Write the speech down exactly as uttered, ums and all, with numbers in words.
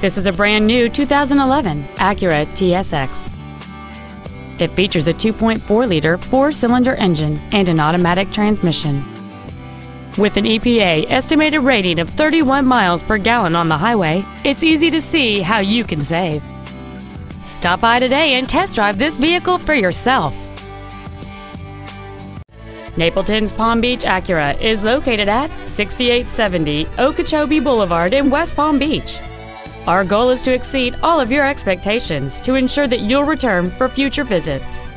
This is a brand new two thousand eleven Acura T S X. It features a two point four liter four-cylinder engine and an automatic transmission. With an E P A estimated rating of thirty-one miles per gallon on the highway, it's easy to see how you can save. Stop by today and test drive this vehicle for yourself. Napleton's Palm Beach Acura is located at sixty-eight seventy Okeechobee Boulevard in West Palm Beach. Our goal is to exceed all of your expectations to ensure that you'll return for future visits.